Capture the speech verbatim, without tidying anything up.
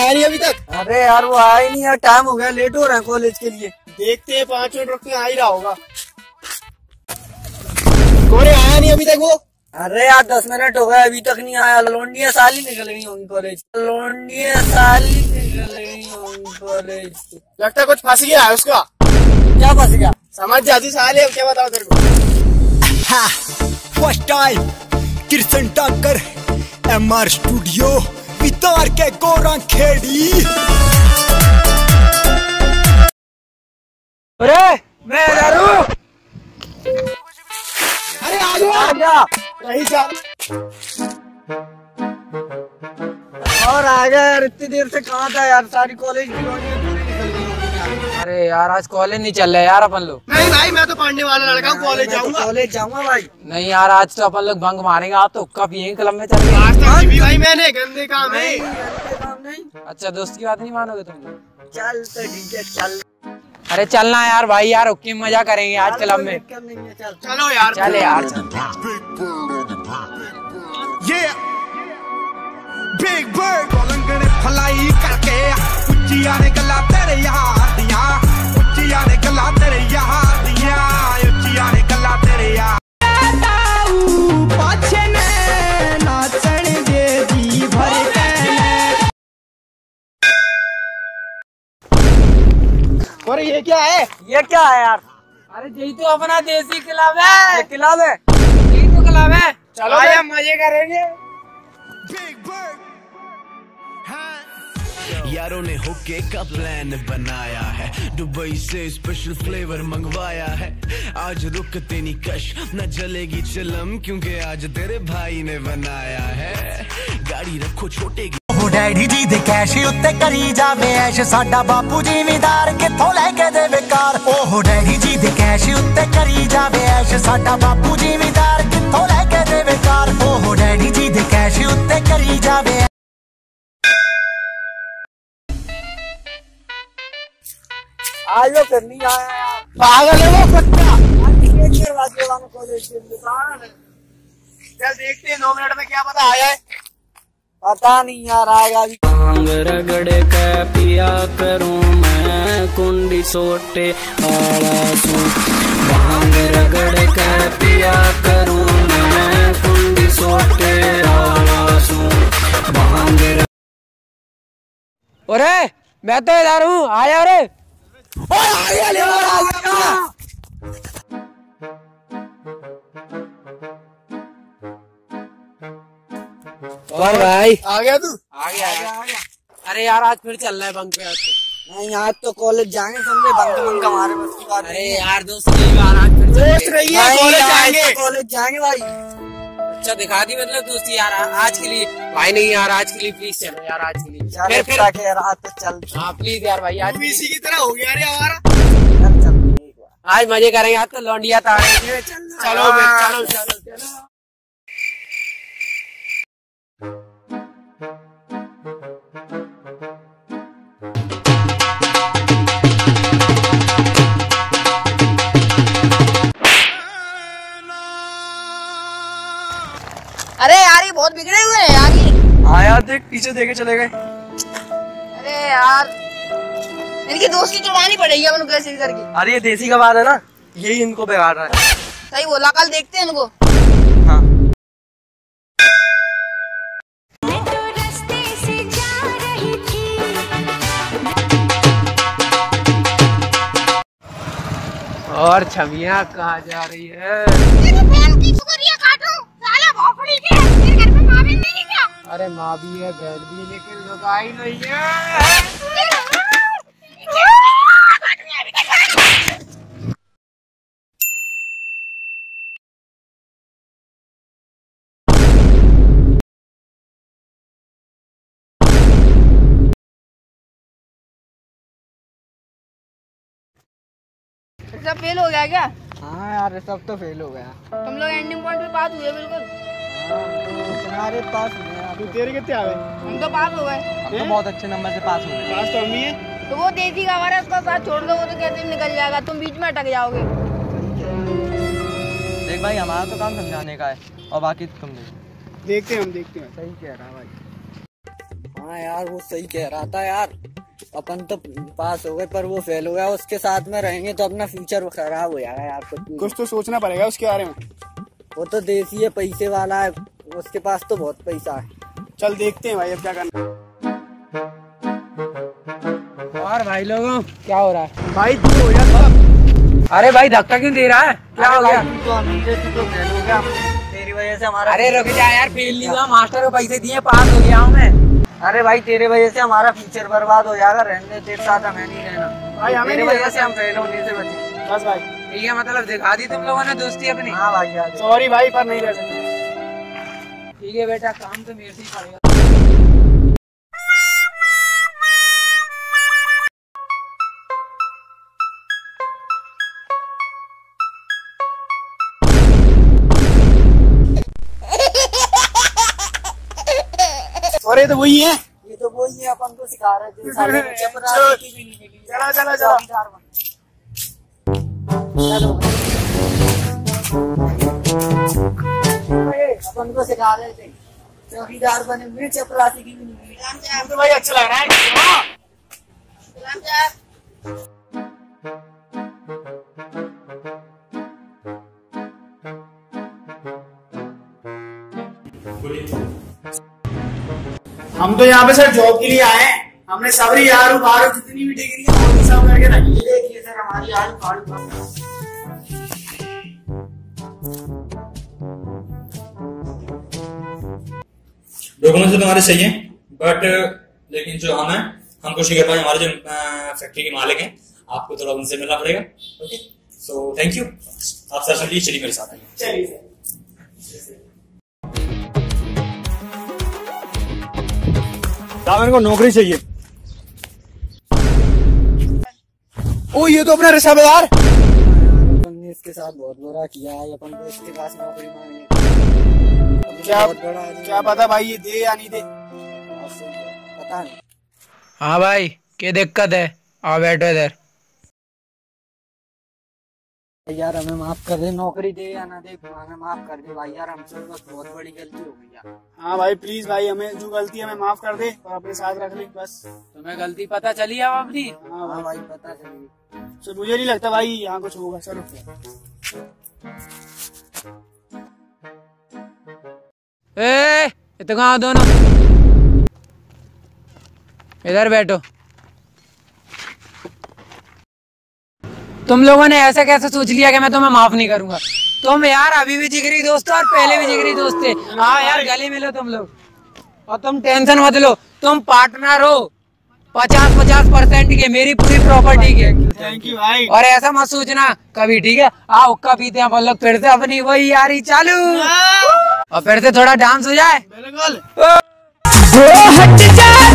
आया नहीं अभी तक? अरे यार वो आया ही नहीं यार, टाइम हो गया, लेट हो रहा है कॉलेज के लिए। देखते हैं, पाँच मिनट रुक के आ ही रहा होगा। कौन आया नहीं अभी तक वो? अरे यार दस मिनट हो गए अभी तक नहीं आया। लौंडिया साली निकल गई होंगी कॉलेज, लौंडिया साली निकल गई होंगी कॉलेज। लगता है कुछ फंस गया है उसका। क्या फंस गया? समझ जाती साले, अब क्या बताओ तेरे को। फर्स्ट टाइम किरसन टाकर एम आर स्टूडियो वितार के गोरा खेड़ी। अरे मैं इधर हूँ। अरे आ गया, आ गया। नहीं चल और आ गया यार, इतनी देर से कहाँ था यार, सारी कॉलेज की लौंडियाँ पूरी निकल गई होंगी। अरे यार आज कॉलेज नहीं चल रहा यार अपन लोग। नहीं भाई, मैं तो पढ़ने वाला लड़का हूँ, कॉलेज जाऊंगा। कॉलेज जाऊंगा भाई। नहीं यार आज तो अपन लोग बंक मारेंगे। आप तो कब यही क्लब में चल गए। आज तक भी भाई मैंने गंदे काम है। नहीं अच्छा दोस्त की बात नहीं मानोगे तुम लोग? चल तो ठीक है, चल। अरे चलना यार भाई, यार ओके मजा करेंगे आज क्लब में। चलो यार, चले यार चल। बिग बर्ड लंगड़े फलाई करके उच्चिया ने गला तेरे यार दिया, उच्चिया ने गला तेरे यार दिया, उच्चिया ने गला तेरे यार। पाछे ने नाचण दे दी भर के। और ये क्या है? ये क्या है यार? अरे यही तो अपना देसी क्लब है। क्लब है, यही तो क्लब है। चलो यार मजे करेंगे। यारों ने हुक्के का प्लान बनाया है, दुबई से स्पेशल फ्लेवर मंगवाया है। आज रुकते नहीं कश न जलेगी चिलम, क्योंकि आज तेरे भाई ने बनाया है। गाड़ी रखो छोटे डैडी जी दे कैश उत्ते करी जावे ऐश, साडा बापू जिमीदार किथों लेके देवे कार। ओह डैडी जी दे कैश उत्ते करी जावे ऐश, साडा बापू जिमीदार किथों लेके देवे कार। ओह डैडी जी दे कैश उत्ते करी जावे। आज वो फिर नहीं आया यार, पागल है वो कुत्ता। कॉलेज के लिए चल देखते हैं, नौ मिनट में क्या पता आया है। पता नहीं यार आएगा अभी। भांग रगड़ के पिया करूं मैं, कुंडी सोटे आला सू। भांग रगड़ के पिया करूं मैं, कुंडी सोटे आला सू। भांग। अरे मैं तो इधर हूँ, आया। अरे और भाई आ गया तू? आ गया, आ गया, आ गया। अरे यार आज फिर चल रहा है बंक पे आज तो। नहीं आज तो कॉलेज जाएंगे समझे, बंक बंक हमारे बस की बात। अरे यार दोस्त की बार आज फिर दोस्त रही है, कॉलेज जाएंगे। कॉलेज जाएंगे भाई। अच्छा दिखा दी मतलब दोस्ती यार आज के लिए। भाई नहीं यार आज के लिए प्लीज चलो यार, आज के लिए फिर फिर आके रात तो चल। हाँ प्लीज यार भाई, आज इसी की तरह हो गया रे हमारा। चल चल आज मजे करेंगे। आज तो लौंडिया ताड़ेंगे। चलो चलो चलो चलो। अरे यार ये बहुत बिगड़े हुए हैं यार ये। हाँ यार देख पीछे देखे चले गए। अरे यार इनकी दोस्ती तोड़वानी पड़ेगी अपन कैसे करके। अरे ये देसी का बात है ना, यही इनको बिगाड़ रहा है। सही बोला, कल देखते हैं इनको। हाँ और छवियां कहाँ जा रही है? अरे माँ भी है, बहन भी है, लेकिन लुगाई नहीं है। सब फेल हो गया क्या? हाँ यार सब तो फेल हो गया। तुम लोग एंडिंग पॉइंट पे पास हुए बिल्कुल। तुम्हारे पास हुए, तेरे कितने आ गए? हम तो पास हो गए। हम तो बहुत अच्छे नंबर से पास हुए। पास तो हम ही है। तो वो देसी का हमारा उसका साथ छोड़ दो, वो तो कैसे निकल जाएगा, तुम बीच में अटक जाओगे। देख भाई हमारा तो काम समझाने का है और बाकी तुम देख। देखते हैं हम देखते हैं। सही कह रहा भाई। हाँ यार वो सही कह रहा था यार, अपन तो पास हो गए पर वो फेल हो गया। उसके साथ में रहेंगे तो अपना फ्यूचर खराब हो जाएगा यार। कुछ कुछ तो सोचना पड़ेगा उसके बारे में। वो तो देसी है, पैसे वाला है, उसके पास तो बहुत पैसा है। चल देखते हैं भाई अब क्या करना। और भाई लोगों क्या हो रहा है? भाई तू हो जा। अरे भाई धक्का क्यों दे रहा है? क्या हो गया? तू तो अमीर है, तू तो फेल हो गया, तेरी वजह से हमारा। अरे रुक जा यार, फेल नहीं हुआ, मास्टर को पैसे दिए, पास हो गया हूँ मैं। अरे भाई तेरे वजह से हमारा फ्यूचर बर्बाद हो जाएगा। रहने तेरे साथ हमें नहीं रहना भाई, हमें तेरी नहीं वजह से हम फेल होने से बचे। बस भाई ठीक है, मतलब दिखा दी तुम लोगों ने दोस्ती अपनी। हाँ भाई यार सॉरी भाई, पर नहीं रह सकते। ठीक है बेटा, काम तो मेरे से ही पड़ेगा। और ये तो वही है। ये तो वही है अपन को सिखा रहे थे। साले में चपरासी की भी नहीं मिली। चला चला चला। अपन को सिखा रहे थे, चौकीदार बने हुए, चपरासी की भी नहीं मिली। तो भाई अच्छा लग रहा है। हम तो यहाँ पे सर जॉब के लिए आए हैं। हमने सबरी यार बार जितनी भी डिग्री है वो सब करके रखी है। देखिए सर हमारी आज डॉक्यूमेंट तो तुम्हारे सही हैं, बट लेकिन जो हम हैं हम कुछ नहीं कर पाए। हमारे जो फैक्ट्री के मालिक हैं, आपको थोड़ा उनसे मिलना पड़ेगा। Okay, so thank you. आप सर चलिए चलिए मेरे साथ आइए। चलिए सर। मेरे को नौकरी चाहिए। ओ ये तो अपना ऋषभ है यार। अपन ने इसके साथ बहुत बुरा किया है। अपन को इसके पास नौकरी मांगी। क्या बहुत बड़ा आदमी क्या पता भाई ये दे या नहीं दे। पता नहीं। हाँ भाई, क्या दिक्कत है? आओ बैठो इधर। यार हमें माफ कर दे, नौकरी दे या ना दे हमें माफ कर दे भाई। यार हमसे बस बहुत बड़ी गलती हो गई यार। हाँ भाई प्लीज भाई, हमें जो गलती है हमें माफ कर दे और अपने साथ रख ले बस। तुम्हें गलती पता चली है अपनी? हाँ हाँ भाई, भाई पता चली। तो मुझे नहीं लगता भाई यहाँ कुछ होगा। चलो ए, ये तो कहाँ दोनों? इधर बैठो। तुम लोगों ने ऐसा कैसे सोच लिया कि मैं तुम्हें माफ नहीं करूंगा? तुम यार अभी भी जिगरी दोस्त हो और पहले भी जिगरी दोस्त थे। हाँ यार गले मिलो तुम लोग। और तुम टेंशन मत लो, तुम पार्टनर हो पचास पचास परसेंट के मेरी पूरी प्रॉपर्टी के। थैंक यू भाई। और ऐसा मत सोचना कभी, ठीक है? आओ हुक्का पीते हैं अपन लोग फिर से अपनी वही यारी चालू। और फिर से थोड़ा डांस हो जाए। बिल्कुल। हट जा।